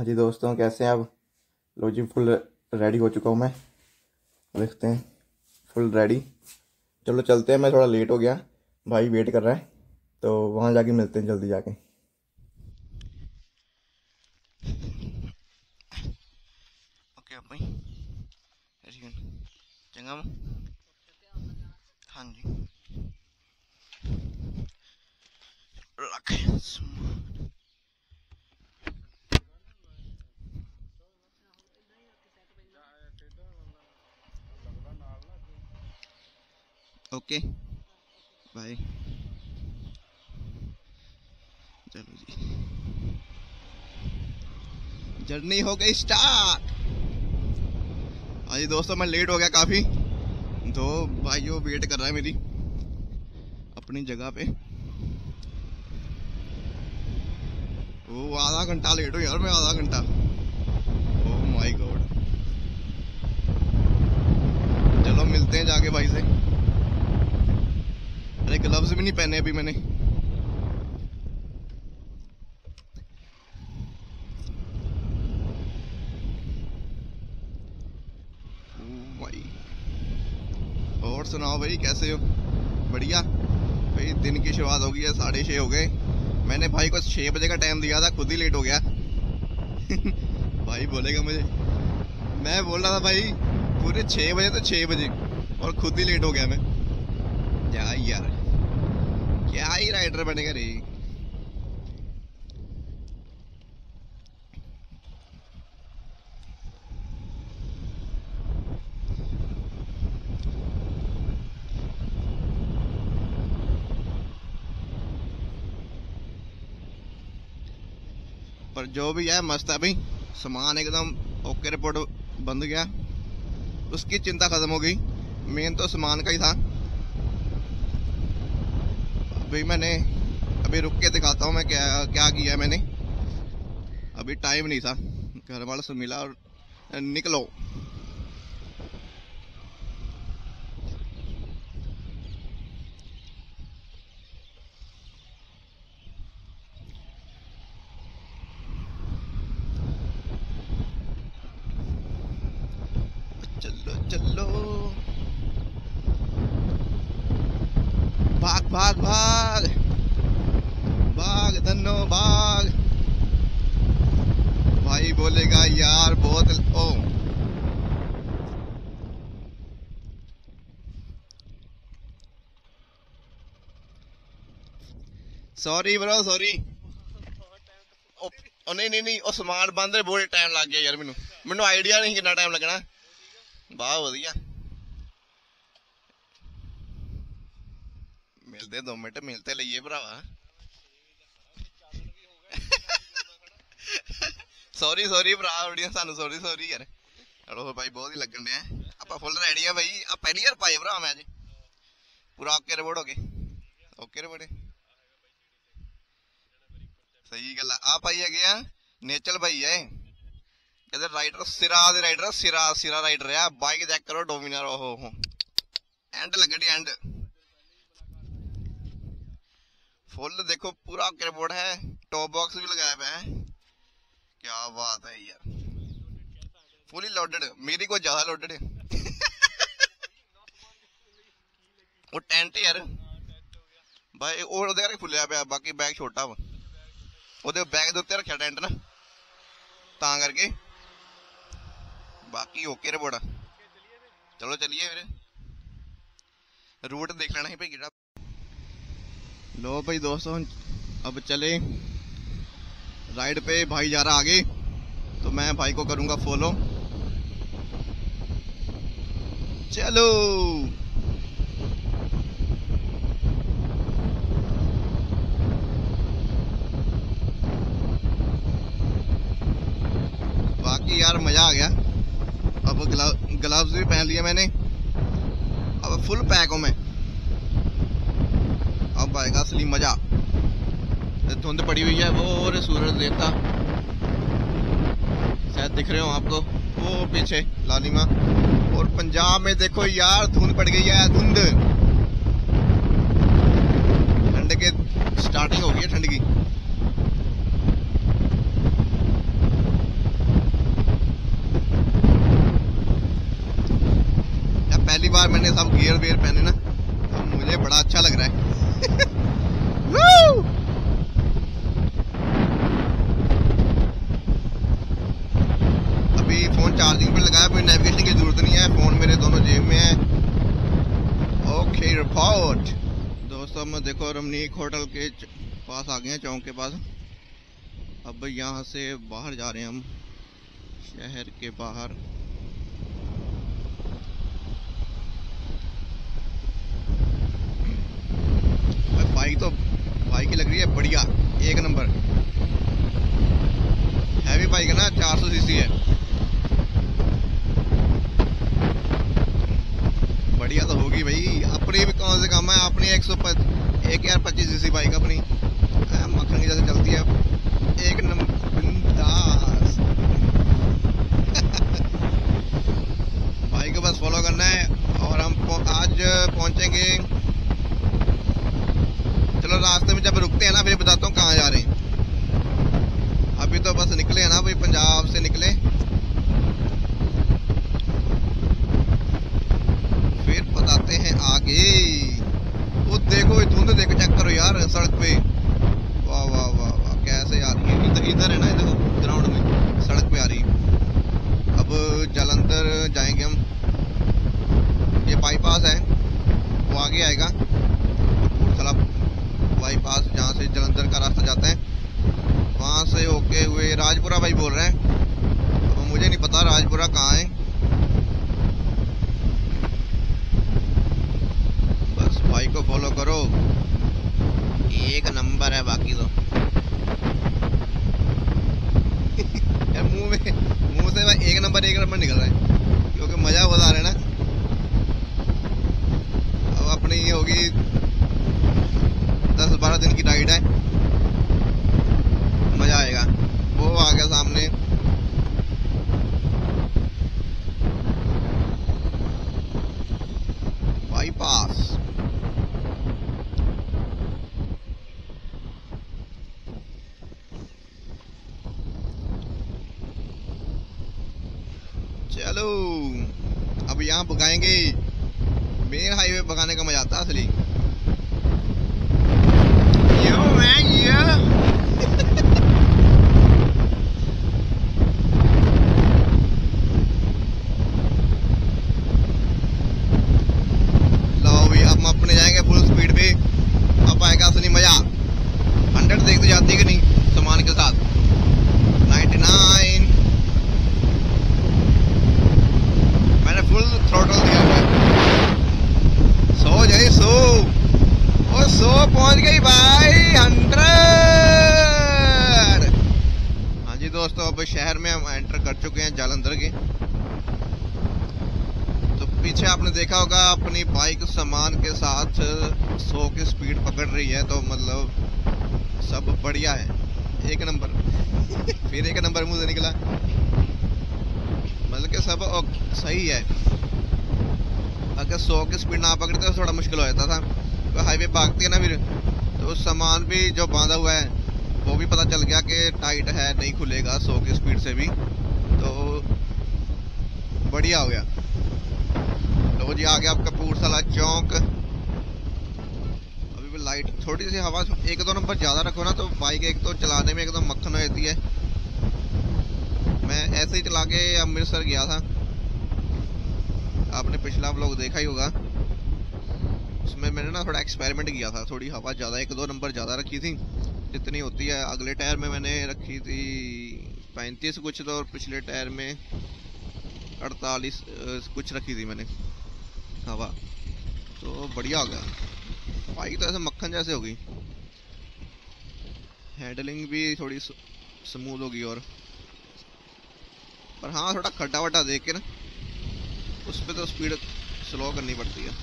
हाँ जी दोस्तों, कैसे हैं आप? लो जी, फुल रेडी हो चुका हूँ मैं। देखते हैं, फुल रेडी। चलो चलते हैं, मैं थोड़ा लेट हो गया, भाई वेट कर रहा है, तो वहाँ जाके मिलते हैं जल्दी जाके। ओके भाई, चंगा हाँ जी रख। Okay bye. चलो जी, जर्नी हो गई स्टार्ट। हाँ जी दोस्तों, मैं लेट हो गया काफ़ी, तो भाई वो वेट कर रहा है मेरी अपनी जगह पे। वो आधा घंटा लेट हो यार, मैं आधा घंटा। Oh my God. चलो मिलते हैं जाके भाई से। अरे ग्लव्स भी नहीं पहने अभी मैंने। भाई और सुनाओ भाई, कैसे हो? बढ़िया भाई। दिन की शुरुआत हो गई है, 6:30 हो गए। मैंने भाई को 6 बजे का टाइम दिया था, खुद ही लेट हो गया। भाई बोलेगा मुझे, मैं बोल रहा था भाई पूरे 6 बजे तो 6 बजे, और खुद ही लेट हो गया मैं। क्या यार, क्या ही राइडर बनेगा रे। पर जो भी है मस्त है भाई। सामान एकदम ओके, रिपोर्ट बंद गया, उसकी चिंता खत्म हो गई। मेन तो सामान का ही था। अभी मैंने अभी रुक के दिखाता हूँ मैं क्या क्या किया मैंने। अभी टाइम नहीं था, घर वालों से मिला और निकलो। चलो चलो, भाग भाग भाग भाग धन्नो भाग। भाई बोलेगा यार बहुत ओ। Sorry bro sorry. नहीं नहीं नहीं, ਉਹ ਸਮਾਨ ਬੰਦ ਬਹੁਤ ਟਾਈਮ ਲੱਗ ਗਿਆ ਯਾਰ। ਮੈਨੂੰ ਆਈਡੀਆ ਨਹੀਂ ਕਿੰਨਾ ਟਾਈਮ ਲੱਗਣਾ। ਬਹੁਤ ਵਧੀਆ। ਮਿਲਦੇ 2 ਮਿੰਟ ਮਿਲ ਤੇ ਲਈਏ ਭਰਾਵਾ। ਸੌਰੀ ਸੌਰੀ ਭਰਾ, ਬੜੀਆਂ ਸਾਨੂੰ ਸੌਰੀ ਸੌਰੀ ਯਾਰ। ਚਲੋ ਭਾਈ, ਬਹੁਤ ਹੀ ਲੱਗਣ ਡਿਆ। ਆਪਾਂ ਫੁੱਲ ਰੈਡੀ ਆ ਭਾਈ। ਆ ਪਹਿਲੀ ਵਾਰ ਪਾਏ ਭਰਾ ਮੈਂ ਅੱਜ, ਪੂਰਾ ਓਕੇ ਰਿਪੋਰਟ ਹੋ ਗਏ। ਓਕੇ ਰਿਪੋਰਟ ਸਹੀ ਗੱਲ ਆ ਭਾਈ ਹੈਗੇ ਆ ਨੇਚਲ ਭਾਈ ਹੈ। ਇਹਦੇ ਰਾਈਡਰ ਸਿਰਾ ਦੇ ਰਾਈਡਰ, ਸਿਰਾ ਸਿਰਾ ਰਾਈਡਰ ਆ। ਬਾਈਕ ਚੈੱਕ ਕਰੋ, ਡੋਮਿਨਾਰ। ਓਹੋ ਐਂਡ ਲੱਗਣੀ ਐਂਡ। फुल देखो पूरा रिपोर्ट है, टॉप बॉक्स भी लगाया हुआ है। क्या बात है यार, फुली लोडेड। मेरी को ज्यादा लोडेड है। वो टेंट यार भाई, और उधर खुलिया पे, बाकी बैग छोटा वा। ਉਹਦੇ बैग ਦੇ ਉੱਤੇ ਰੱਖਿਆ ਟੈਂਟ ਨਾ, ਤਾਂ ਕਰਕੇ। बाकी ओके रिपोर्ट। चलो चलिए फिर, रूट देख लेना है भाई किड़ा। लो भाई दोस्तों, अब चले राइड पे। भाई जा रहा आगे, तो मैं भाई को करूंगा फॉलो। चलो बाकी यार मजा आ गया। अब ग्लव्स भी पहन लिए मैंने, अब फुल पैक हूं मैं। अब आएगा असली मजा। धुंध पड़ी हुई है, वो और सूरज देवता शायद दिख रहे हो आपको वो पीछे लालिमा। और पंजाब में देखो यार, धुंध पड़ गई है, धुंध। ठंड के स्टार्टिंग हो गई है, ठंड की। रियल वेयर पहने ना, तो मुझे बड़ा अच्छा लग रहा है। Woo! अभी फोन चार्जिंग पे लगाया, कोई नेविगेशन की जरूरत नहीं है, फोन मेरे दोनों जेब में है। Okay report. दोस्तों हम देखो रमनीक होटल के पास आ गए हैं, चौक के पास। अब यहाँ से बाहर जा रहे हैं हम, शहर के बाहर। बाइक तो बाइक की लग रही है बढ़िया, एक नंबर हैवी बाइक है ना, 400 सीसी है, बढ़िया तो होगी भाई। अपनी भी कौन से काम है, अपनी 1025 सीसी बाइक अपनी मक्खन की जैसे चलती है, एक नंबर बिंदास। बाइक को बस फॉलो करना है और हम आज पहुंचेंगे। चलो रास्ते में जब रुकते हैं ना फिर बताता हूँ कहाँ जा रहे हैं। अभी तो बस निकले हैं ना भाई, पंजाब से निकले, फिर बताते हैं आगे। वो देखो धुंध देखो, चेक करो यार सड़क पे, वाह वाह वाह वाह कैसे आ रही है। इधर है ना, देखो ग्राउंड में सड़क पे आ रही है। अब जालंधर जाएंगे हम, ये बाईपास है वो आगे आएगा, कपूरथला बाईपास जहाँ से जालंधर का रास्ता जाता है, वहां से होके हुए राजपुरा भाई बोल रहे हैं। अब मुझे नहीं पता राजपुरा कहाँ है, बस भाई को फॉलो करो, एक नंबर है। बाकी तो यार मुंह से भाई एक नंबर निकल रहा है, क्योंकि मजा बता रहे ना। अब अपनी ये होगी 10-12 दिन की राइड है, मजा आएगा। वो आ गया सामने, बाईपास। चलो अब यहाँ भगाएंगे, मेन हाईवे भगाने का मजा आता है असली। लो भी हम अपने जाएंगे फुल स्पीड पे, अब आएगा असली मजा। 100 देखते जाती है कि नहीं सामान के साथ, 99 मैंने फुल थ्रोटल दिया है। 100 जाए 100, ओ 100 पहुंच गई भाई, 100। हाँ जी दोस्तों, अब शहर में हम एंटर कर चुके हैं जालंधर के। तो पीछे आपने देखा होगा अपनी बाइक सामान के साथ 100 की स्पीड पकड़ रही है, तो मतलब सब बढ़िया है, एक नंबर। फिर एक नंबर मुंह से निकला, मतलब कि सब सही है। अगर 100 की स्पीड ना पकड़ते तो थोड़ा मुश्किल हो जाता था, तो हाईवे भागती है ना फिर, तो सामान भी जो बांधा हुआ है वो भी पता चल गया कि टाइट है, नहीं खुलेगा 100 की स्पीड से भी, तो बढ़िया हो गया। लो जी आ गया आप कपूरथला चौक। अभी भी लाइट थोड़ी सी हवा 1-2 नंबर ज्यादा रखो ना तो बाइक एक तो चलाने में एकदम मक्खन हो जाती है। मैं ऐसे ही चला के अमृतसर गया था, आपने पिछला व्लॉग देखा ही होगा, उसमें मैंने ना थोड़ा एक्सपेरिमेंट किया था, थोड़ी हवा ज़्यादा 1-2 नंबर ज़्यादा रखी थी जितनी होती है। अगले टायर में मैंने रखी थी 35 कुछ, तो और पिछले टायर में 48 कुछ रखी थी मैंने हवा, तो बढ़िया हो गया। बाइक तो ऐसे मक्खन जैसे हो गई, हैंडलिंग भी थोड़ी स्मूथ होगी। और पर हाँ थोड़ा खड्डा वड्डा देख के ना उस पर तो स्पीड स्लो करनी पड़ती है।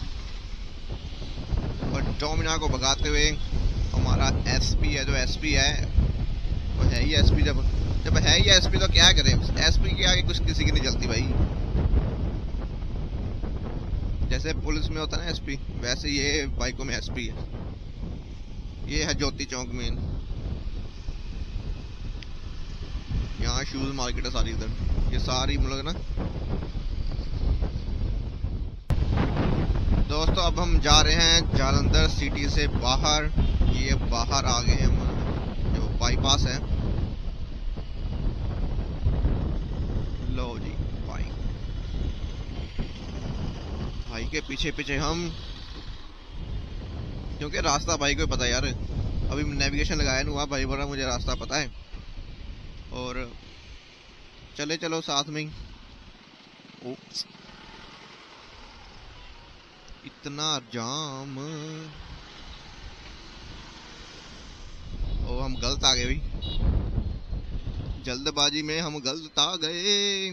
और डोमिना को भगाते हुए हमारा एसपी है, जो एसपी है वो है ही एसपी, जब है ही एसपी तो क्या करें, एसपी के आगे कुछ किसी की नहीं चलती भाई। जैसे पुलिस में होता है ना एसपी, वैसे ये बाइकों में एसपी है। ये है ज्योति चौक मेन, यहाँ शूज मार्केट है सारी, इधर ये सारी मतलब ना दोस्तों अब हम जा रहे हैं जालंधर सिटी से बाहर। ये बाहर आ गए हम, जो बाईपास है। लो जी भाई के पीछे पीछे हम, क्योंकि रास्ता भाई को पता है यार। अभी नेविगेशन लगाया नहीं हुआ, भाई बोला मुझे रास्ता पता है और चले चलो साथ में ही। इतना जाम, ओ हम गलत आ गए भाई, जल्दबाजी में हम गलत आ गए।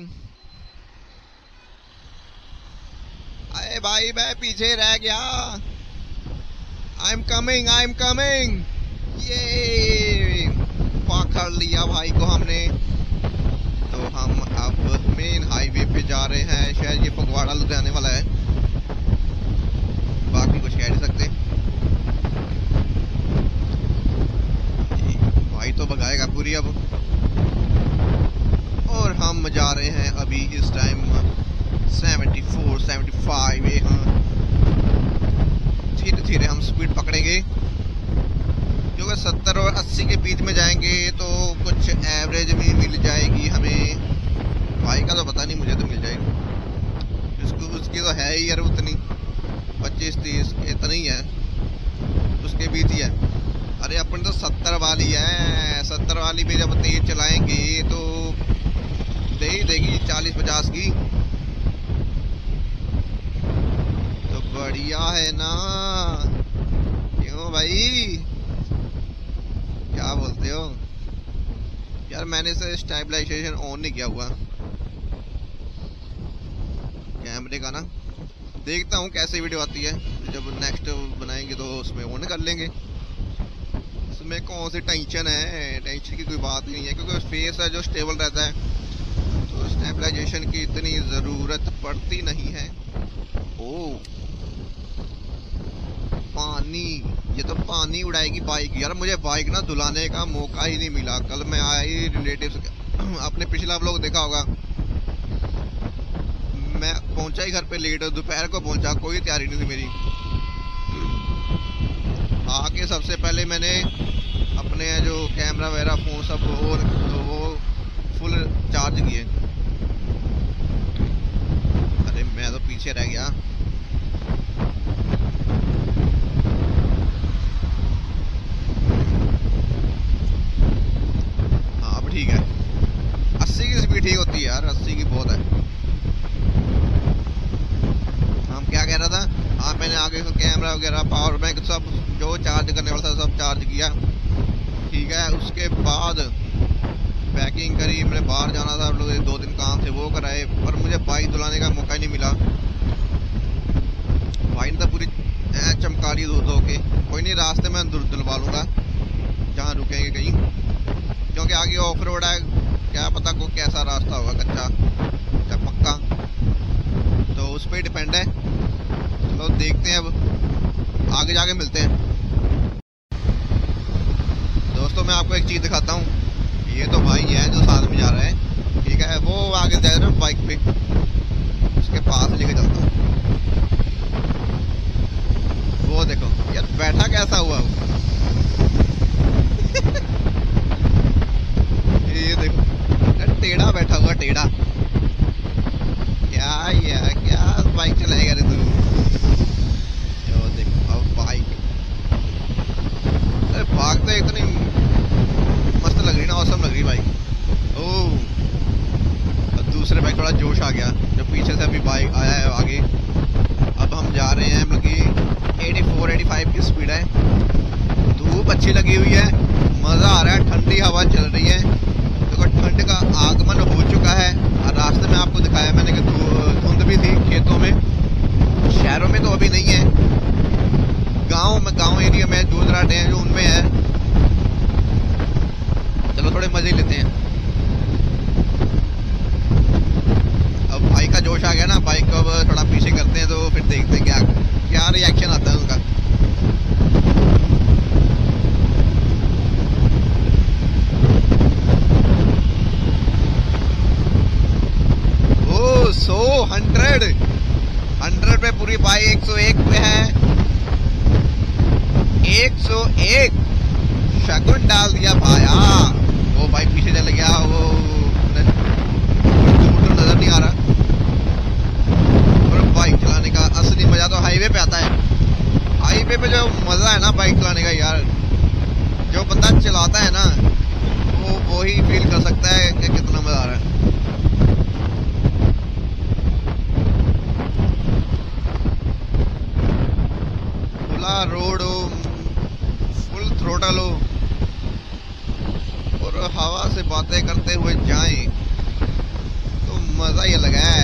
अरे भाई मैं पीछे रह गया। I am coming. ये पकड़ लिया भाई को हमने। तो हम अब मेन हाईवे पे जा रहे हैं। शायद ये फगवाड़ा लुधियाने वाला है, बाकी कुछ कह नहीं सकते। भाई तो भगाएगा पूरी अब। और हम जा रहे हैं अभी इस टाइम 74, 75। ये धीरे धीरे हम स्पीड पकड़ेंगे, क्योंकि 70 और 80 के बीच में जाएंगे तो कुछ एवरेज भी मिल जाएगी हमें। भाई का तो पता नहीं, मुझे तो मिल जाएगी। उसकी तो है ही यार उतनी, 25-30 इतना ही है, उसके बीच ही है। अरे अपन तो 70 वाली है। 70 वाली में जब तेज चलाएंगे तो दे ही देगी 40-50 की। तो बढ़िया है ना, क्यों भाई क्या बोलते हो यार। मैंने से स्टेबलाइजेशन ऑन नहीं किया हुआ कैमरे का ना। देखता हूँ कैसे वीडियो आती है, जब नेक्स्ट बनाएंगे तो उसमें ऑन कर लेंगे। इसमें कौन सी टेंशन है, टेंशन की कोई बात ही नहीं है, क्योंकि फेस है जो स्टेबल रहता है, तो स्टेबलाइजेशन की इतनी ज़रूरत पड़ती नहीं है। ओ पानी, ये तो पानी उड़ाएगी बाइक। यार मुझे बाइक ना धुलाने का मौका ही नहीं मिला। कल मैं आया ही रिलेटिव्स, आपने पिछला व्लॉग देखा होगा, मैं पहुंचा ही घर पे लेट, दोपहर को पहुंचा, कोई तैयारी नहीं थी मेरी। आके सबसे पहले मैंने अपने जो कैमरा वगैरह फोन सब और तो वो फुल चार्ज किए। अरे मैं तो पीछे रह गया। हाँ अब ठीक है। 80 की स्पीड ठीक होती है यार, 80 की बहुत है। हम क्या कह रहा था, हाँ मैंने आगे का कैमरा वगैरह पावर बैंक सब जो चार्ज करने वाला था सब चार्ज किया, ठीक है। उसके बाद पैकिंग करी, मैंने बाहर जाना था, लोग 2 दिन काम थे वो कराए, पर मुझे बाइक धुलाने का मौका ही नहीं मिला। भाई ने तो पूरी चमका ली धो के। कोई नहीं, रास्ते में धुलवा लूँगा जहाँ रुकेंगे कहीं, क्योंकि आगे ऑफ रोड है, क्या पता को कैसा रास्ता होगा, कच्चा या पक्का, तो उस पर डिपेंड है। चलो देखते हैं, अब आगे जाके मिलते हैं। दोस्तों मैं आपको एक चीज़ दिखाता हूँ। ये तो भाई है जो साथ में जा रहा है, ठीक है, वो आगे जा रहा है बाइक पे, उसके पास लेके चलता हूँ। वो देखो यार बैठा कैसा हुआ वो। ये देखो टेढ़ा बैठा हुआ, टेढ़ा। क्या बाइक चलाएगा रे तू। देखो अब बाइक, अरे भाग तो इतनी मस्त लग रही ना, औसम लग रही बाइक। ओह दूसरे बाइक थोड़ा जोश आ गया, जो पीछे से अभी बाइक आया है आगे। अब हम जा रहे हैं, मतलब कि 84-85 की स्पीड है। धूप अच्छी लगी हुई है, मज़ा आ रहा है, ठंडी हवा चल रही है, तो ठंड का आगमन हो चुका है। और रास्ते में आपको दिखाया मैंने कि धुंध भी थी खेतों में, शहरों में तो अभी नहीं है, गांव एरिया में दूध-राटे हैं जो उनमें है। चलो थोड़े मजे लेते हैं। अब भाई का जोश आ गया ना, बाइक को अब थोड़ा पीछे करते हैं, तो फिर देखते हैं क्या रिएक्शन आता है उनका। ओ 100 पे पूरी बाइक 101 पे है। 101 शगुन डाल दिया भाया। वो भाई पीछे चल गया, वो नजर नहीं आ रहा। और बाइक चलाने का असली मजा तो हाईवे पे आता है। हाईवे पे जो मजा है ना बाइक चलाने का यार, जो बंदा चलाता है ना वो ही फील कर सकता है कि कितना मजा आ रहा है। खुला रोड हो, फुल थ्रोटल हो और हवा से बातें करते हुए जाएं तो मजा ही अलग है।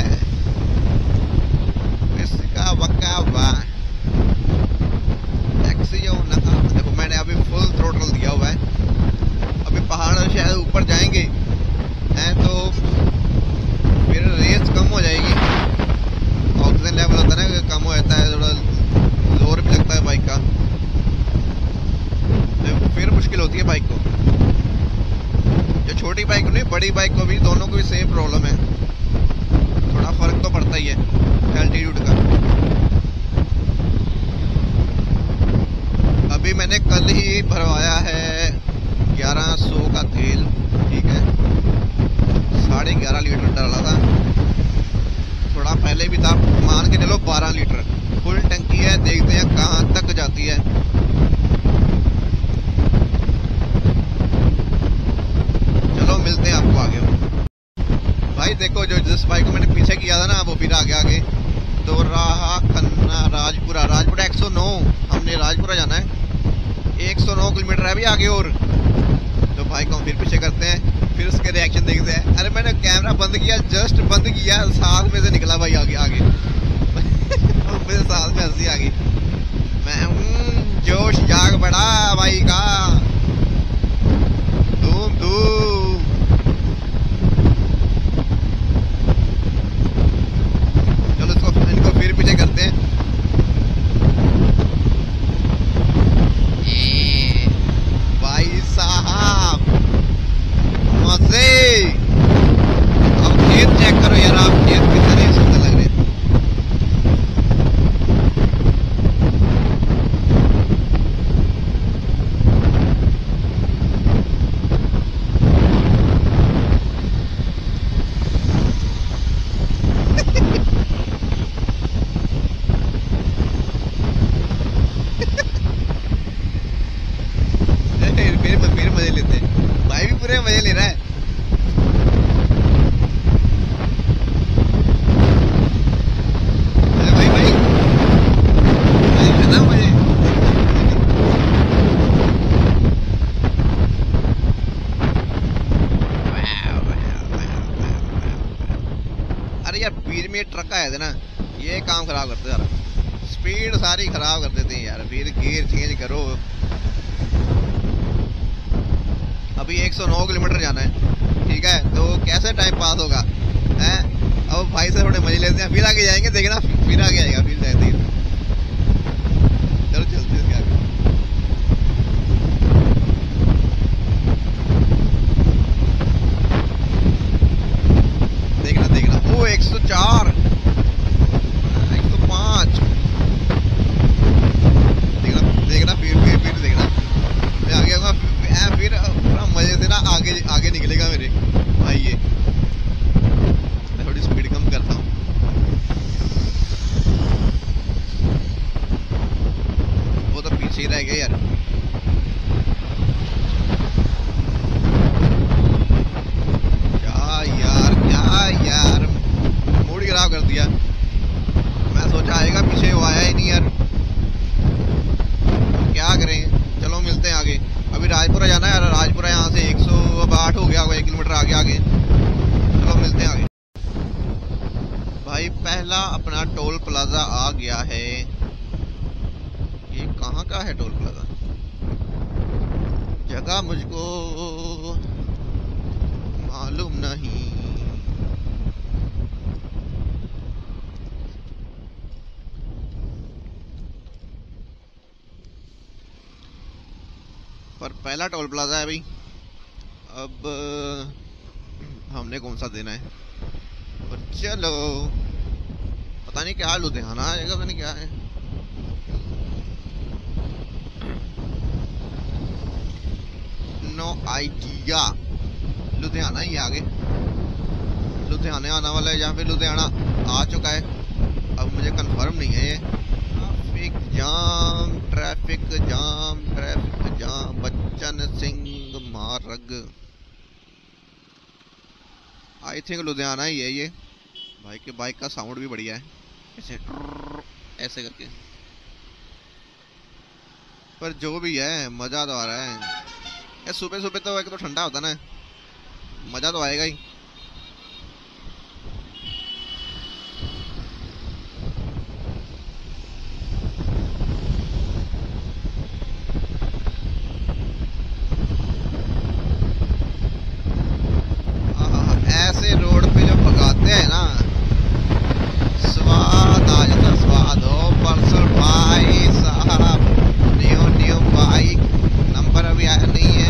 इसका वक्का वाह टैक्सी जो ना, देखो मैंने अभी फुल थ्रोटल दिया हुआ है। अभी पहाड़ शायद ऊपर जाएंगे हैं तो फिर रेस कम हो जाएगी। ऑक्सीजन लेवल होता है ना कम हो जाता है, थोड़ा जोर भी लगता है बाइक का, तो फिर मुश्किल होती है बाइक को। जो छोटी बाइक नहीं, बड़ी बाइक को भी, दोनों को भी सेम प्रॉब्लम है। थोड़ा फर्क तो पड़ता ही है एल्टीट्यूड का। अभी मैंने कल ही भरवाया है 1100 का तेल, ठीक है। 11.5 लीटर डाला था, थोड़ा पहले भी था, मान के चलो 12 लीटर फुल टंकी है। देखते हैं कहाँ तक जाती है। चलो मिलते हैं आपको आगे। भाई देखो जो जिस बाइक को मैंने पीछे किया था ना, वो फिर आगे तो रहा खन्ना राजपुरा 109। हमने राजपुरा जाना है, 109 किलोमीटर है अभी आगे। और तो भाई को हम फिर पीछे करते हैं, फिर उसके रिएक्शन देखते हैं। अरे मैंने कैमरा बंद किया, जस्ट बंद किया, साथ में से निकला भाई आगे मेरे साथ में हंसी आ गई। मैं जोश जाग पड़ा भाई का, धूम धूम। चलो इनको फिर पीछे करते हैं। भाई साहब मजे। अब खेत चेक करो यार, आप खेत कितने सुंदर लग रहे हैं। फिर मजे लेते हैं, भाई भी पूरे मजे ले रहा है। भाई भाई है ना मजे। अरे यार बीच में ट्रक आए थे ना, ये काम खराब करते यार, स्पीड सारी खराब कर देते हैं यार। फिर गियर चेंज करो। अभी 109 किलोमीटर जाना है, ठीक है, तो कैसे टाइम पास होगा हैं। अब भाई से थोड़े मजे लेते हैं, फिर आगे जाएंगे, देखना फिर आगे आएगा, फिर जाते हैं। चलो चलते हैं आगे। देखना देखना, वो 104 105 देखना फिर देखना। मैं आगे आऊंगा फिर पूरा मजे से ना आगे निकलेगा मेरे भाई। ये मैं थोड़ी स्पीड कम करता हूँ। वो तो पीछे ही रह गए यार। क्या यार मूड खराब कर दिया। मैं सोचा आएगा पीछे, वो आया ही नहीं यार, क्या करें। चलो मिलते हैं आगे। अभी राजपुरा जाना है, राजपुरा यहाँ से 108 हो गया होगा, 1 किलोमीटर आगे। चलो मिलते हैं आगे। भाई पहला अपना टोल प्लाजा आ गया है। ये कहाँ का है टोल प्लाजा? जगह मुझको मालूम नहीं। पर पहला टोल प्लाजा है भाई। अब हमने कौन सा देना है? और चलो, पता नहीं क्या लुधियाना आएगा, पता नहीं क्या है। आइडिया। लुधियाना ही आगे, लुधियाना आने वाला है, यहाँ पे लुधियाना आ चुका है, अब मुझे कंफर्म नहीं है ये। Traffic jam, traffic jam, traffic jam, Bachchan Singh Marg. I think Ludhiana ही है ये। भाई के बाइक का साउंड भी बढ़िया है, ऐसे ऐसे करके। पर जो भी है मजा तो आ रहा है। सुबह सुबह तो एक तो ठंडा होता ना, मजा तो आएगा ही। ऐसे रोड पे जो भगाते हैं ना, स्वाद आ जाता, स्वाद हो। पर्सन भाई साहब, न्यू बाइक, नंबर अभी आया नहीं है,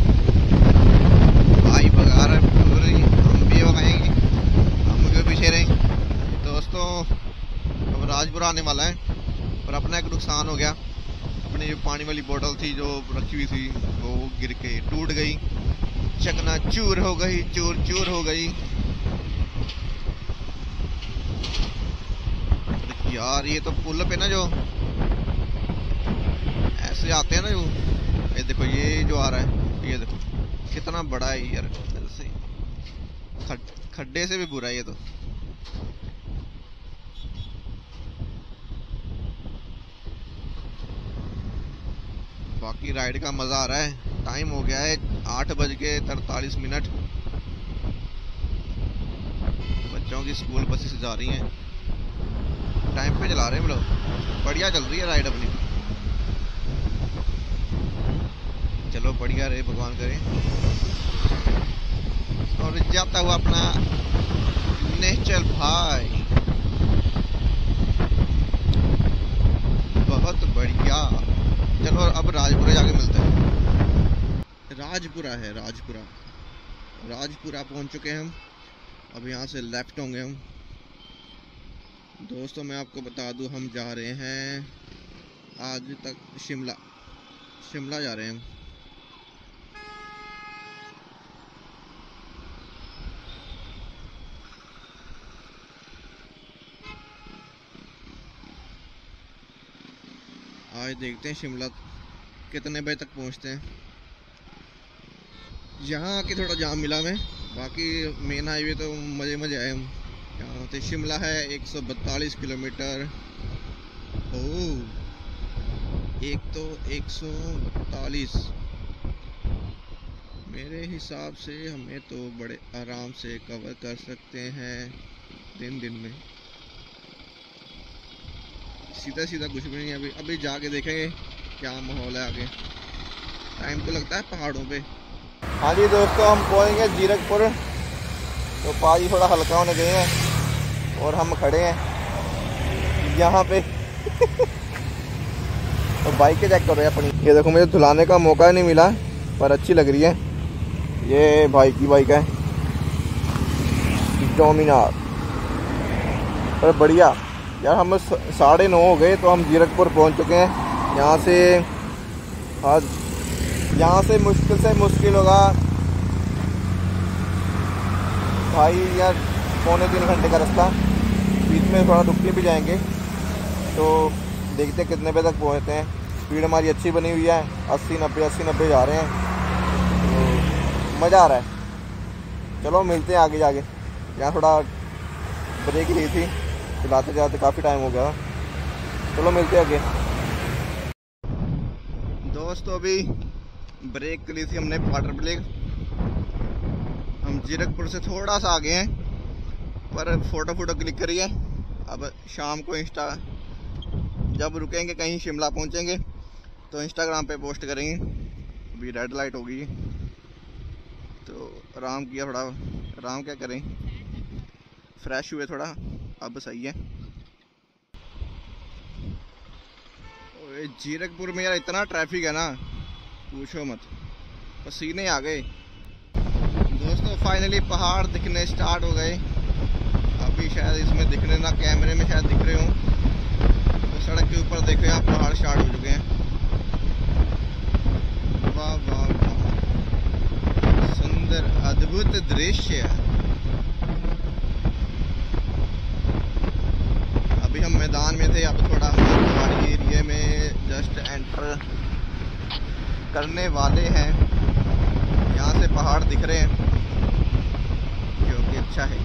भाई भगा रहे पूरी, हम भी भगाएंगे, हम क्यों पीछे रहेंगे। दोस्तों अब राजपुरा आने वाला है, पर अपना एक नुकसान हो गया। अपनी जो पानी वाली बोतल थी जो रखी हुई थी, वो गिर के टूट गई, चकना चूर हो गई, चूर चूर हो गई। यार ये तो पुल पे ना जो ऐसे आते हैं ना, जो ये देखो, ये जो आ रहा है, ये देखो कितना बड़ा है यार, ऐसे खड्डे से भी बुरा है ये तो। बाकी राइड का मजा आ रहा है। टाइम हो गया है 8:43। बच्चों की स्कूल बसेस जा रही हैं, टाइम पे चला रहे हैं हम लोग। बढ़िया चल रही है राइड अपनी, चलो बढ़िया रहे, भगवान करे। और जाता हुआ अपना नेचर भाई, बहुत बढ़िया। चलो अब राजपुरा जाके मिलते हैं। राजपुरा है, राजपुरा, राजपुरा पहुंच चुके हैं हम। अब यहाँ से लेफ्ट होंगे हम। दोस्तों मैं आपको बता दूं, हम जा रहे हैं आज तक शिमला, शिमला जा रहे हैं हम। आज देखते हैं शिमला कितने बजे तक पहुंचते हैं। यहाँ आके थोड़ा जाम मिला मैं, बाकी मेन हाईवे तो मजे मजे आए हम। यहाँ से शिमला है 142 किलोमीटर। ओह, एक तो 142, मेरे हिसाब से हमें तो बड़े आराम से कवर कर सकते हैं दिन में। सीधा सीधा कुछ भी नहीं है, अभी जाके देखेंगे क्या माहौल है आगे। टाइम तो लगता है पहाड़ों पे। हाँ जी दोस्तों, हम पहुँचेंगे जीरकपुर, तो पाजी थोड़ा हल्का होने गए हैं और हम खड़े हैं यहाँ पे। तो बाइक के चेक करो अपनी, ये देखो मुझे धुलाने का मौका नहीं मिला, पर अच्छी लग रही है। ये भाई की बाइक है डोमिनार, पर बढ़िया यार। हम 9:30 हो गए तो हम जीरकपुर पहुंच चुके हैं। यहाँ से मुश्किल होगा भाई यार 2.25 घंटे का रास्ता। बीच में थोड़ा रुक के भी जाएंगे, तो देखते हैं कितने बजे तक पहुँचते हैं। स्पीड हमारी अच्छी बनी हुई है, 80-90 जा रहे हैं, तो मज़ा आ रहा है। चलो मिलते हैं आगे जाके। यहाँ थोड़ा ब्रेक ली थी, चलाते चलाते काफ़ी टाइम हो गया। चलो मिलते हैं आगे। दोस्तों अभी ब्रेक ली थी हमने, वाटर ब्रेक। हम जीरकपुर से थोड़ा सा आगे हैं, पर फोटो क्लिक करी है। अब शाम को इंस्टा जब रुकेंगे कहीं, शिमला पहुंचेंगे, तो इंस्टाग्राम पे पोस्ट करेंगे। अभी रेड लाइट हो गई, तो आराम किया थोड़ा। आराम क्या करें, फ्रेश हुए थोड़ा, अब सही है। जीरकपुर में यार इतना ट्रैफिक है ना, पूछो मत, पसीने आ गए। दोस्तों फाइनली पहाड़ दिखने स्टार्ट हो गए। अभी शायद इसमें दिखने ना, कैमरे में शायद दिख रहे हो, तो सड़क के ऊपर देखो यहाँ पहाड़ स्टार्ट हो चुके हैं। वाह वाह वाह, दृश्य है। अभी हम मैदान में थे, अब थोड़ा हम पहाड़ी एरिया में जस्ट एंटर करने वाले हैं। यहाँ से पहाड़ दिख रहे हैं जो कि अच्छा है।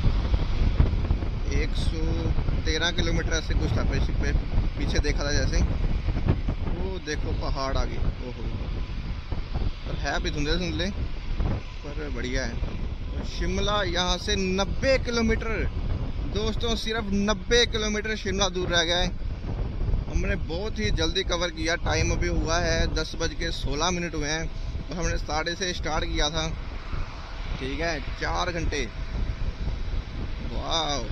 113 किलोमीटर ऐसे कुछ था पीछे देखा था जैसे। वो देखो पहाड़ आ गए। ओहो, पर है अभी धुंधले धुंधले, पर बढ़िया है। तो शिमला यहाँ से 90 किलोमीटर दोस्तों, सिर्फ 90 किलोमीटर शिमला दूर रह गया है। हमने बहुत ही जल्दी कवर किया। टाइम अभी हुआ है 10:16 हुए हैं और हमने 6:30 से स्टार्ट किया था। ठीक है, 4 घंटे। वाह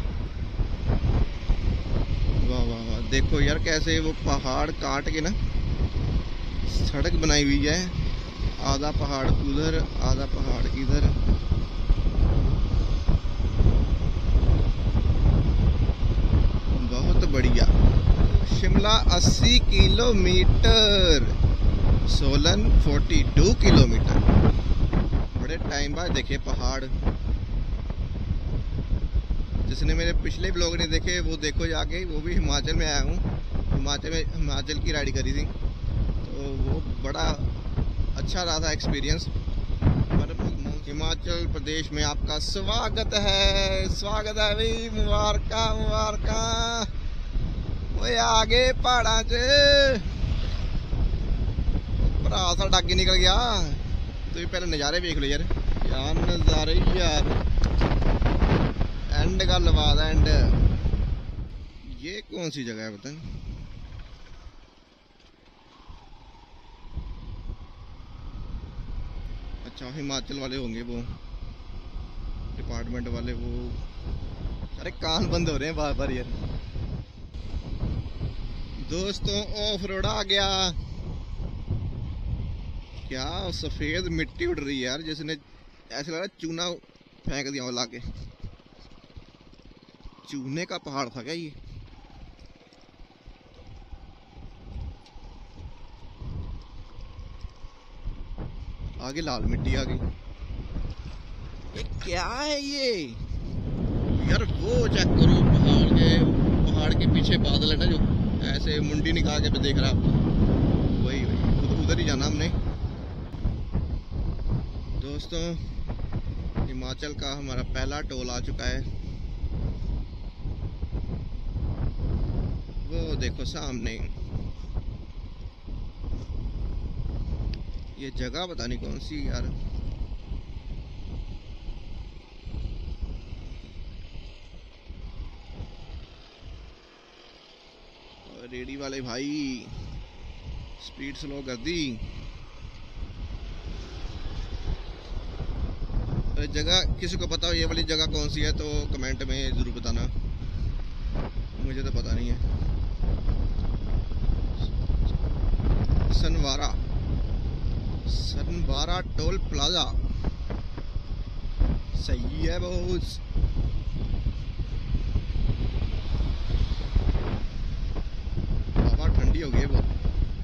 वाह वाह वाह, देखो यार कैसे वो पहाड़ काट के ना सड़क बनाई हुई है। आधा पहाड़ उधर, आधा पहाड़ इधर। बहुत बढ़िया। Shimla 80 kilometre, Solan 42 kilometre. बड़े टाइम बाद देखे पहाड़। जिसने मेरे पिछले ब्लॉग नहीं देखे वो देखो जाके। वो भी हिमाचल में आया हूँ, हिमाचल की राइड करी थी, तो वो बड़ा अच्छा रहा था एक्सपीरियंस। हिमाचल प्रदेश में आपका स्वागत है, स्वागत है भाई। मुबारका मुबारका। वो आगे पहाड़ा च भरा सा डाके निकल गया। तो पहले नज़ारे देख लो यार, यार नज़ारे यार। एंड का लवा दा एंड। ये कौन सी जगह है पता नहीं। अच्छा, हिमाचल वाले होंगे वो, डिपार्टमेंट वाले वो। अरे कान बंद हो रहे हैं बार बार यार। दोस्तों ऑफ रोड आ गया। क्या सफेद मिट्टी उड़ रही है यार, जिसने ऐसे लग रहा है चूना फेंक दिया ला के। चूने का पहाड़ था क्या ये? आगे लाल मिट्टी आ गई। ये क्या है ये यार? वो चेक करो पहाड़ के पीछे बादल है ना, जो ऐसे मुंडी निकाल के देख रहा है। वही उधर ही जाना हमने। दोस्तों हिमाचल का हमारा पहला टोल आ चुका है। वो देखो सामने। ये जगह पता नहीं कौन सी यार। रेडी वाले भाई स्पीड स्लो कर दी। जगह किसी को पता हो ये वाली जगह कौन सी है तो कमेंट में जरूर बताना, मुझे तो पता नहीं है। Sanwara toll plaza. सही है बहुत। हवा ठंडी हो गई है बहुत।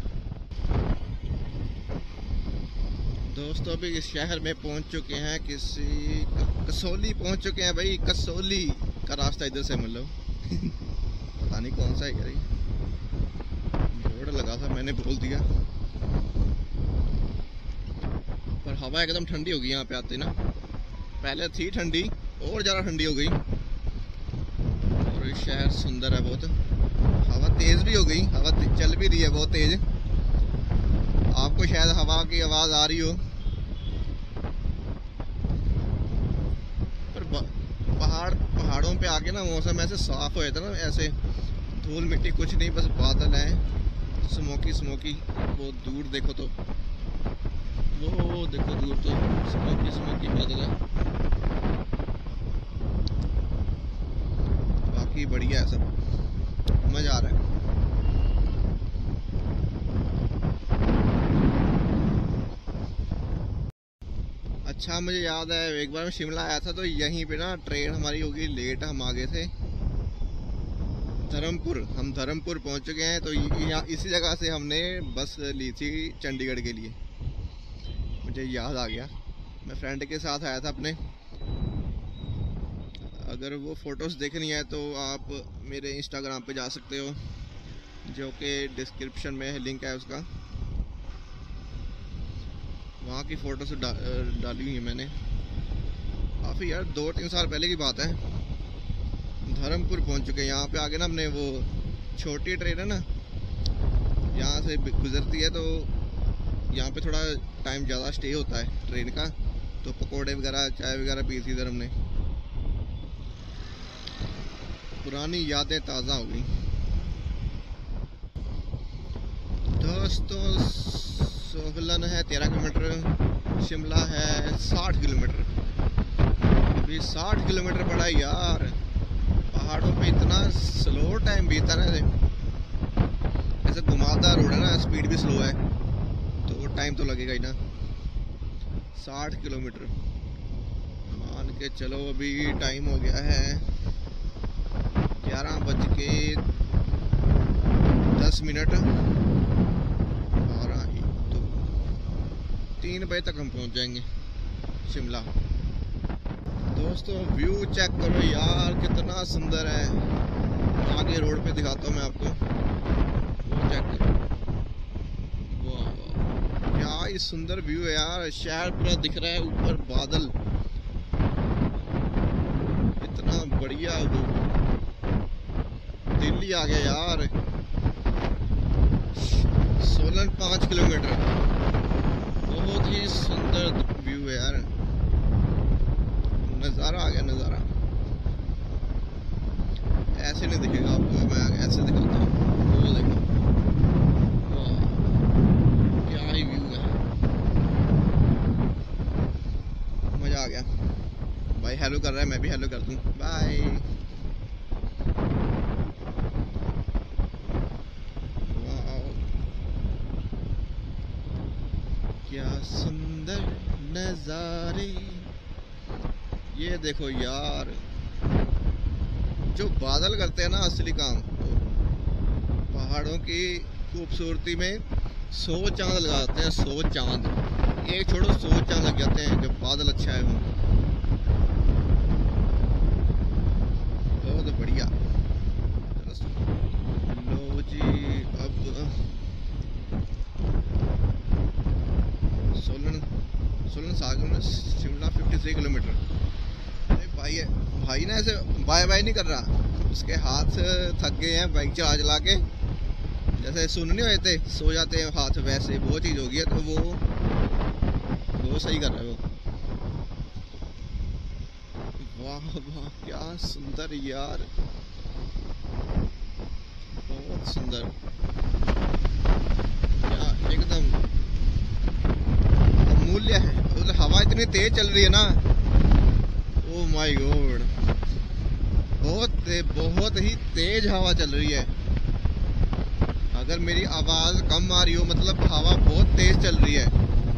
दोस्तों अभी इस शहर में पहुंच चुके हैं, कसौली पहुंच चुके हैं भाई। कसौली का रास्ता इधर से मतलब पता नहीं कौन सा है यार। बोर्ड लगा था मैंने बोल दिया। पर हवा एकदम ठंडी हो गई यहाँ पे आते ना। पहले थी ठंडी, और ज़्यादा ठंडी हो गई। और ये शहर सुंदर है बहुत। हवा तेज़ भी हो गई, हवा चल भी रही है बहुत तेज़। आपको शायद हवा की आवाज़ आ रही हो। पर पहाड़ों पे आके ना मौसम ऐसे साफ हो जाता ना, ऐसे धूल मिट्टी कुछ नहीं, बस बादल है स्मोकी स्मोकी। वो दूर देखो तो, वो देखो दूर तो स्मोकी स्मोकी बादल है। बाकी बढ़िया है सब, मज़ा आ रहा है। अच्छा मुझे याद है एक बार मैं शिमला आया था तो यहीं पे ना ट्रेन हमारी होगी लेट। हम आ गए थे धर्मपुर। हम धर्मपुर पहुंच चुके हैं। तो यहाँ इसी जगह से हमने बस ली थी चंडीगढ़ के लिए। मुझे याद आ गया, मैं फ्रेंड के साथ आया था अपने। अगर वो फ़ोटोज़ देखनी है तो आप मेरे इंस्टाग्राम पे जा सकते हो, जो कि डिस्क्रिप्शन में लिंक है उसका। वहाँ की फ़ोटोज़ डाली हुई है मैंने काफ़ी यार, 2-3 साल पहले की बात है। धर्मपुर पहुँच चुके हैं। यहाँ पे आगे ना हमने वो छोटी ट्रेन है ना, यहाँ से गुजरती है, तो यहाँ पे थोड़ा टाइम ज़्यादा स्टे होता है ट्रेन का, तो पकोड़े वगैरह चाय वगैरह पी थी इधर हमने। पुरानी यादें ताज़ा हो गई। दोस्तों सोलन है 13 किलोमीटर, शिमला है 60 किलोमीटर। अभी 60 किलोमीटर पड़ा यार। पहाड़ों पे इतना स्लो टाइम बीता ना, ऐसे घुमावदार रोड है ना, स्पीड भी स्लो है तो टाइम तो लगेगा ही ना। 60 किलोमीटर मान के चलो। अभी टाइम हो गया है 11:10। और 3 बजे तक हम पहुंच जाएंगे शिमला। दोस्तों व्यू चेक करो यार, कितना सुंदर है। आगे रोड पे दिखाता हूँ मैं आपको, वो चेक करो। वाह वाह, क्या ही सुंदर व्यू है यार। शहर पूरा दिख रहा है, ऊपर बादल, इतना बढ़िया व्यू। दिल्ली आ गया यार। सोलन 5 किलोमीटर। बहुत ही सुंदर व्यू है यार, नज़ारा आ गया नज़ारा। ऐसे नहीं दिखेगा आपको, मैं ऐसे दिखाता हूँ। वो देखो, वाह क्या ही व्यू है, मज़ा आ गया। भाई हेलो कर रहा है, मैं भी हेलो कर दूँ। बाय। क्या सुंदर नज़ारे। ये देखो यार, जो बादल करते हैं ना असली काम, पहाड़ों की खूबसूरती में 100 चांद लगाते हैं। 100 चांद, एक छोड़ो 100 चांद लग जाते हैं जब बादल अच्छा है वो। बहुत बढ़िया। लो जी, अब सोलन सागर शिमला 53 किलोमीटर। भाई ना ऐसे बाय बाय नहीं कर रहा, उसके हाथ थक गए हैं बाइक चला चला के। जैसे सुन नहीं होते थे, सो जाते हैं हाथ, वैसे वो चीज़ हो गई है, तो वो सही कर रहा है वो। वाह वाह क्या सुंदर यार, बहुत सुंदर। क्या एकदम अमूल्य है। मतलब हवा इतनी तेज चल रही है ना, ओ माय गॉड, बहुत ही तेज हवा चल रही है। अगर मेरी आवाज कम आ रही हो, मतलब हवा बहुत तेज चल रही है।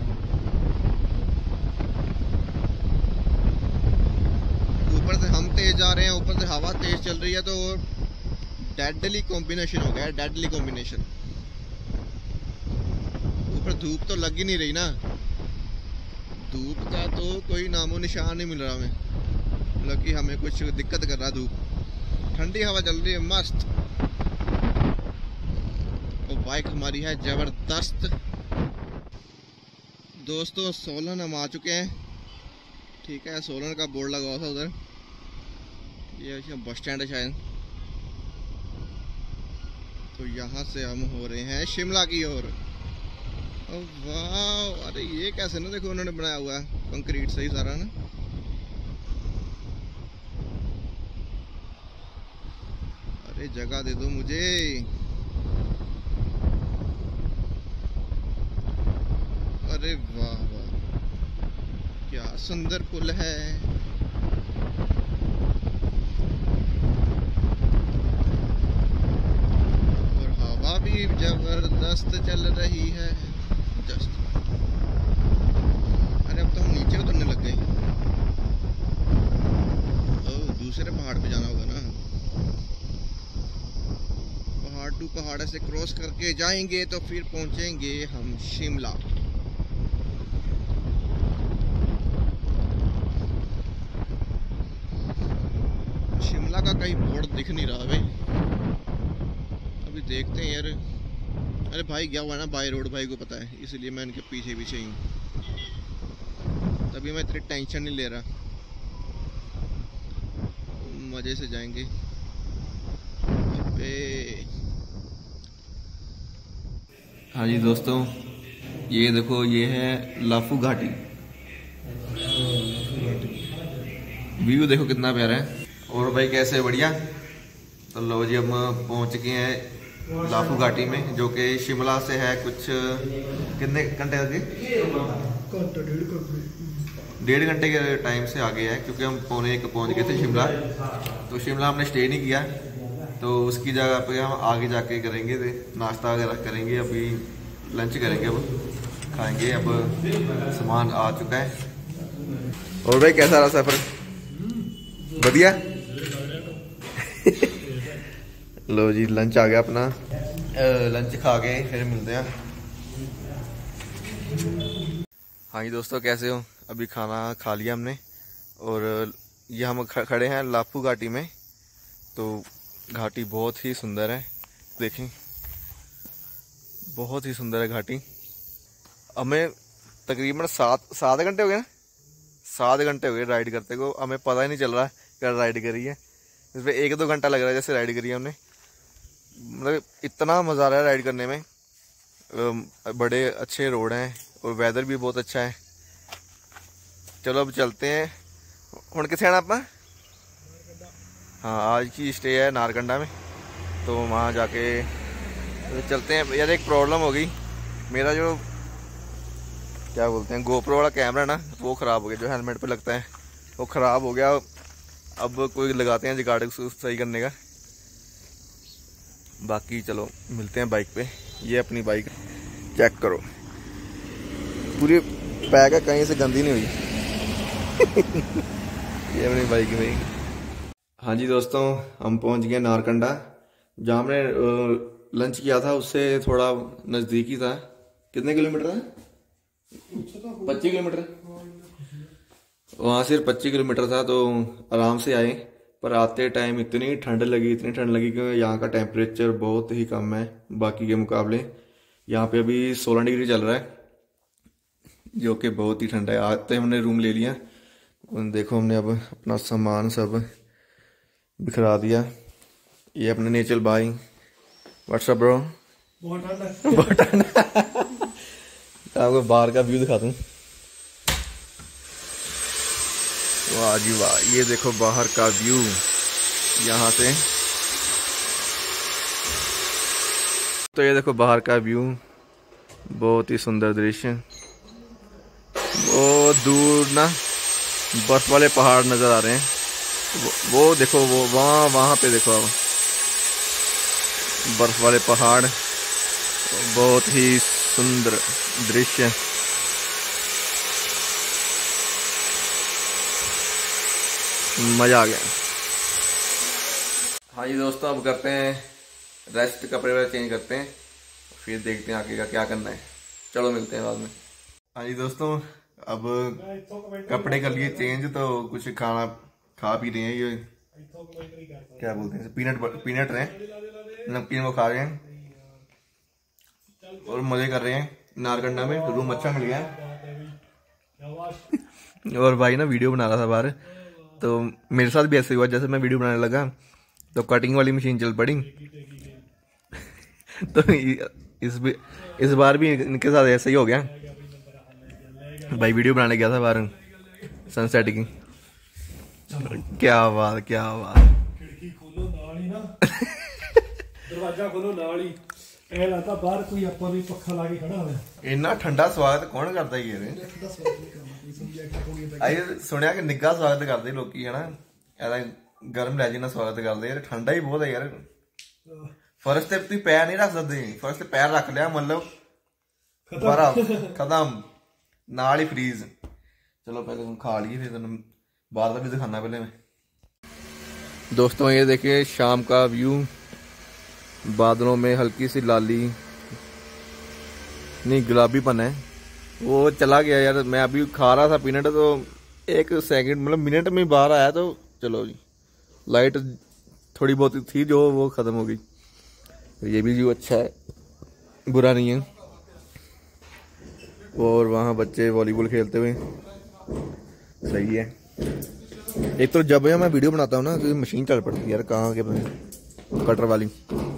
ऊपर से हम तेज जा रहे हैं, ऊपर से हवा तेज चल रही है, तो डेडली कॉम्बिनेशन हो गया है, डेडली कॉम्बिनेशन। ऊपर धूप तो लग ही नहीं रही ना, धूप का तो कोई नामो निशान नहीं मिल रहा हमें, मतलब कि हमें कुछ दिक्कत कर रहा धूप। ठंडी हवा चल रही है मस्त, और बाइक हमारी है जबरदस्त। दोस्तों सोलन हम आ चुके हैं, ठीक है। सोलन का बोर्ड लगा हुआ था उधर, ये बस स्टैंड है शायद। तो यहाँ से हम हो रहे हैं शिमला की ओर। वाह, अरे ये कैसे ना, देखो उन्होंने बनाया हुआ है कंक्रीट से ही सारा ना। अरे जगह दे दो मुझे। अरे वाह वाह, क्या सुंदर पुल है। और हवा भी जबरदस्त चल रही है। जस्ट, अरे अब तो हम नीचे उतरने लग गए। दूसरे पहाड़ पे जाना होगा ना, पहाड़ टू पहाड़ ऐसे क्रॉस करके जाएंगे तो फिर पहुंचेंगे हम शिमला। का कहीं बोर्ड दिख नहीं रहा भाई, अभी देखते हैं यार। अरे भाई गया हुआ ना बाई रोड, भाई को पता है, इसलिए मैं इनके पीछे पीछे ही हूँ, तभी मैं इतनी टेंशन नहीं ले रहा, मज़े से जाएंगे। अबे हाँ जी दोस्तों, ये देखो, ये है लाफू घाटी, व्यू देखो कितना प्यारा है। और भाई कैसे, बढ़िया। तो लो जी, हम पहुंच गए हैं लाफू घाटी में, जो कि शिमला से है कुछ कितने घंटे आगे, 1.5 घंटे के टाइम से आगे है, क्योंकि हम 1:45 पहुंच गए थे शिमला। तो शिमला हमने स्टे नहीं किया, तो उसकी जगह पे हम आगे जाके करेंगे, नाश्ता वगैरह करेंगे, अभी लंच करेंगे, अब खाएंगे। अब सामान आ चुका है। और भाई कैसा रहा सफर? बढ़िया। लो जी, लंच आ गया अपना, लंच खा के फिर मिलते हैं। हाँ जी दोस्तों, कैसे हो? अभी खाना खा लिया हमने, और ये हम खड़े हैं लाफू घाटी में। तो घाटी बहुत ही सुंदर है, देखें, बहुत ही सुंदर है घाटी। हमें तकरीबन 7 घंटे हो गए ना, 7 घंटे हो गए राइड करते को, हमें पता ही नहीं चल रहा क्या राइड करी है। इसमें 1-2 घंटा लग रहा है जैसे राइड करी है हमने। मतलब इतना मज़ा आ रहा है राइड करने में, बड़े अच्छे रोड हैं और वेदर भी बहुत अच्छा है। चलो अब चलते हैं। हुण किथे आना अपना? हाँ, आज की स्टे है नारकंडा में, तो वहाँ जाके तो चलते हैं। यार एक प्रॉब्लम हो गई, मेरा जो क्या बोलते हैं गोप्रो वाला कैमरा ना, वो ख़राब हो गया, जो हेलमेट पे लगता है वो ख़राब हो गया। अब कोई लगाते हैं जुगाड़ सही करने का। बाकी चलो मिलते हैं बाइक पे। ये अपनी बाइक चेक करो, पूरी पैक है, कहीं से गंदी नहीं हुई। ये अपनी बाइक में। हाँ जी दोस्तों, हम पहुंच गए नारकंडा, जहाँ हमने लंच किया था उससे थोड़ा नज़दीक ही था। कितने किलोमीटर है? 25 किलोमीटर। वहाँ सिर्फ 25 किलोमीटर था, तो आराम से आए। पर आते टाइम इतनी ठंड लगी कि यहाँ का टेम्परेचर बहुत ही कम है बाकी के मुकाबले। यहाँ पे अभी 16 डिग्री चल रहा है, जो कि बहुत ही ठंडा है। आते हमने रूम ले लिया, देखो हमने अब अपना सामान सब बिखरा दिया। ये अपने नेचर भाई, व्हाट्सअप ब्रो, बहुत ठंडा। आपको बाहर का व्यू दिखा दूं। वाह जी वाह, ये देखो बाहर का व्यू यहाँ से। तो ये देखो बाहर का व्यू, बहुत ही सुंदर दृश्य। वो दूर ना बर्फ वाले पहाड़ नजर आ रहे हैं, वो देखो, वो वहाँ पे देखो अब बर्फ वाले पहाड़, बहुत ही सुंदर दृश्य। मजा आ गया। हाँ जी दोस्तों, अब करते हैं रेस्ट, कपड़े वगैरह चेंज करते हैं, फिर देखते हैं आगे का क्या करना है। चलो मिलते हैं बाद में। हाँ जी दोस्तों, अब कपड़े कर लिए चेंज, तो कुछ खाना खा पी रहे हैं। ये क्या बोलते हैं, पीनट रहे, नमकीन वो खा रहे हैं और मजे कर रहे हैं। नारकंडा में रूम अच्छा मिल गया। और भाई ना वीडियो बना रहा था बाहर, तो मेरे साथ भी ऐसे हुआ, जैसे मैं वीडियो बनाने लगा तो कटिंग वाली मशीन चल पड़ी। तो इस बार भी इनके साथ ऐसा ही हो गया। भाई वीडियो बनाने गया था बाहर सनसेट की, क्या बात, क्या बात। खिड़की खोलो नाल ही ना, दरवाजा खोलो नाल ही, ऐ लगता बाहर कोई ਆਪਾਂ ਵੀ ਪੱਖਾ ਲਾ ਕੇ ਖੜਾ ਹੋਵੇ। ਇੰਨਾ ਠੰਡਾ ਸਵਾਗਤ ਕੌਣ ਕਰਦਾ ਹੀ ਇਹਦੇ? ਆਈ ਸੁਣਿਆ ਕਿ ਨਿੱਘਾ ਸਵਾਗਤ ਕਰਦੇ ਲੋਕੀ, ਹਨਾ, ਇਹਦਾ ਗਰਮ ਲੈ ਜਿੰਨਾ ਸਵਾਗਤ ਕਰਦੇ ਯਾਰ। ਠੰਡਾ ਹੀ ਬਹੁਤ ਹੈ ਯਾਰ। ਫਰਸ਼ ਤੇ ਤੁਸੀਂ ਪੈਰ ਨਹੀਂ ਰੱਖ ਸਕਦੇ, ਫਰਸ਼ ਤੇ ਪੈਰ ਰੱਖ ਲਿਆ ਮਤਲਬ ਬਰਫ਼ ਖਤਮ, ਨਾਲ ਹੀ ਫਰੀਜ਼। चलो पहले तुम खा लिए, फिर तुम बाहर का भी दिखाना पहले मैं। दोस्तों ये देखिए शाम का व्यू, बादलों में हल्की सी लाली नहीं गुलाबीपन है। वो चला गया यार, मैं अभी खा रहा था पीनट, तो 1 सेकंड मतलब मिनट में बाहर आया, तो चलो जी लाइट थोड़ी बहुत थी जो वो ख़त्म हो गई। तो ये भी व्यू अच्छा है, बुरा नहीं है। और वहाँ बच्चे वॉलीबॉल खेलते हुए, सही है। एक तो जब मैं वीडियो बनाता हूँ ना तो मशीन चल पड़ती है यार, कहाँ के कटर वाली।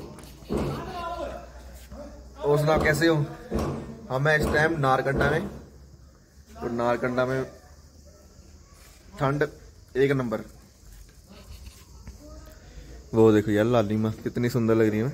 और सुनाओ कैसे हो? हम इस टाइम नारकंडा में, तो नारकंडा में ठंड एक नंबर। वो देखो यार लालिमा कितनी सुंदर लग रही है ना।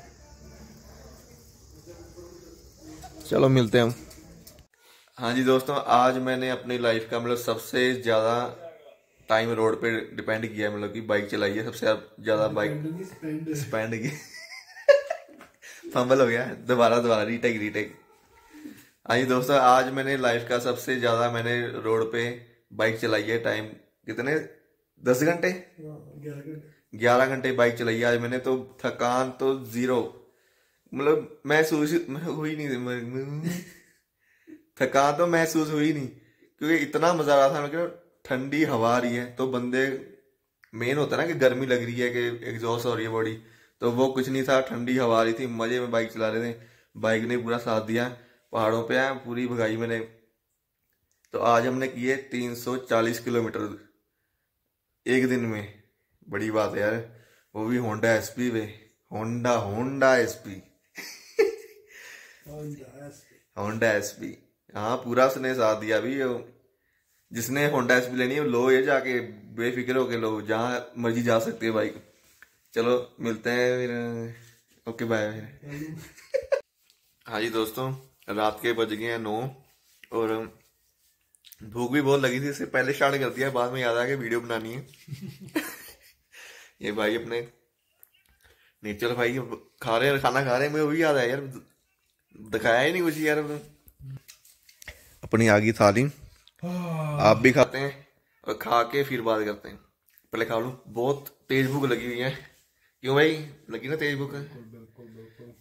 चलो मिलते हैं हम। हाँ जी दोस्तों, आज मैंने अपनी लाइफ का मतलब सबसे ज़्यादा टाइम रोड पे डिपेंड किया है, मतलब कि बाइक चलाई है सबसे ज़्यादा बाइक स्पेंड की। फंबल हो गया, दोबारा रीटेक। हाँ जी दोस्तों, आज मैंने लाइफ का सबसे ज़्यादा मैंने रोड पे बाइक चलाई है। टाइम कितने, 10 घंटे 11 घंटे बाइक चलाई है आज मैंने। तो थकान तो जीरो, मतलब महसूस हुई नहीं, थकान तो महसूस हुई नहीं, क्योंकि इतना मजा आ रहा था। मतलब ठंडी हवा आ रही है तो बंदे, मेन होता है ना कि गर्मी लग रही है कि एग्जॉस्ट हो रही है बॉडी, तो वो कुछ नहीं था, ठंडी हवा आ रही थी, मजे में बाइक चला रहे थे। बाइक ने पूरा साथ दिया, पहाड़ों पे आया, पूरी भगाई मैंने। तो आज हमने किए 340 किलोमीटर एक दिन में, बड़ी बात है यार। वो भी होंडा एसपी पे, होंडा एसपी। हाँ पूरा उसने साथ दिया। अभी जिसने होंडा एसपी लेनी है लो, ये जाके बेफिक्र होके लो, जहाँ मर्जी जा सकती है बाइक। चलो मिलते हैं फिर, ओके बाय। हाँ जी दोस्तों, रात के बज गए हैं 9 और भूख भी बहुत लगी थी। इससे पहले स्टार्ट कर दिया, बाद में याद आ गया वीडियो बनानी है। ये भाई अपने नेचर भाई खा रहे हैं, खाना खा रहे हैं, मुझे वही याद है यार, दिखाया ही नहीं कुछ यार। अपनी आगी थाली आप भी खाते हैं और खा के फिर बात करते हैं। पहले खा लो, बहुत तेज भूख लगी हुई है। क्यों भाई, लगी ना तेज भूख? बिल्कुल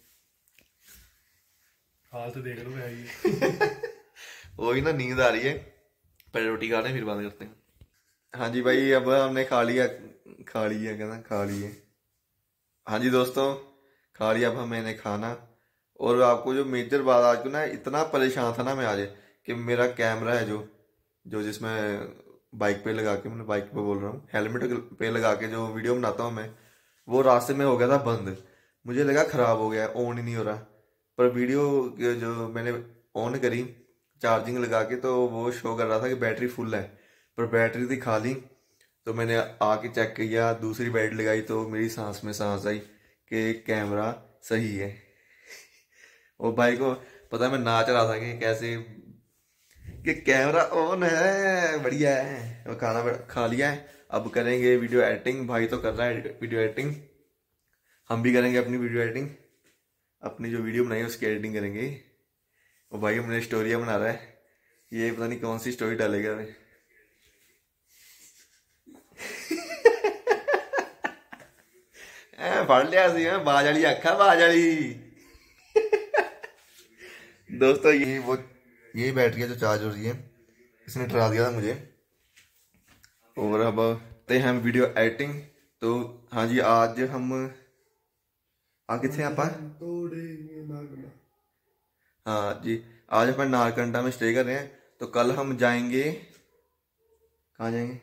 हाल तो देख लो भाई। वही ना, नींद आ रही है। पहले रोटी खा लें फिर बात करते हैं। हाँ जी भाई, अब हमने खा लिया कहना खा लिए। हाँ जी दोस्तों, खा लिया अब मैंने खाना। और आपको जो मेजर बात आज को ना, इतना परेशान था ना मैं आज कि मेरा कैमरा है जो जिसमें बाइक पे लगा के, मैं बाइक पे बोल रहा हूँ, हेलमेट पे लगा के जो वीडियो बनाता हूँ मैं, वो रास्ते में हो गया था बंद। मुझे लगा खराब हो गया, ऑन ही नहीं हो रहा। पर वीडियो जो मैंने ऑन करी चार्जिंग लगा के, तो वो शो कर रहा था कि बैटरी फुल है, पर बैटरी थी खाली। तो मैंने आके चेक किया, दूसरी बैटरी लगाई, तो मेरी सांस में सांस आई कि कैमरा सही है। और भाई को पता है, मैं नाच रहा था कि कैसे कि कैमरा ऑन है, बढ़िया है। और खाना खा लिया है, अब करेंगे वीडियो एडिटिंग। भाई तो कर रहा है वीडियो एडिटिंग, हम भी करेंगे अपनी वीडियो एडिटिंग। अपनी जो वीडियो बनाई है उसकी एडिटिंग करेंगे। और भाई अपने स्टोरियाँ बना रहा है, ये पता नहीं कौन सी स्टोरी डालेगा। पढ़ लिया सी बाज वाली अखा, बाज वाली। दोस्तों यही बैटरी है जो चार्ज हो रही है, इसने डरा दिया था मुझे। और अब ते हम वीडियो एडिटिंग। तो हाँ जी, आज हम कितने आप? हाँ जी, आज अपन नारकंडा में स्टे कर रहे हैं। तो कल हम जाएंगे, कहाँ जाएंगे?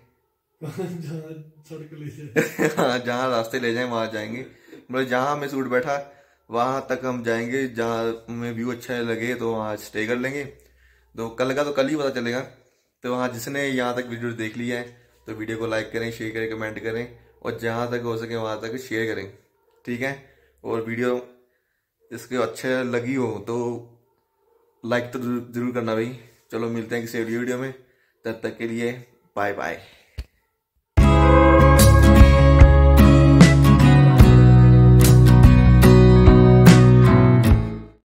हाँ, जहाँ रास्ते ले जाए वहाँ जाएंगे। मतलब जहाँ हमें सूट बैठा वहाँ तक हम जाएंगे, जहाँ हमें व्यू अच्छा लगे तो वहाँ स्टे कर लेंगे। तो कल का तो कल ही पता चलेगा। तो वहाँ जिसने यहाँ तक वीडियो देख लिया है तो वीडियो को लाइक करें, शेयर करें, कमेंट करें, और जहाँ तक हो सके वहाँ तक शेयर करें, ठीक है। और वीडियो इसके अच्छे लगी हो तो लाइक तो जरूर करना भाई। चलो मिलते हैं किसी वीडियो में, तब तक के लिए बाय बाय।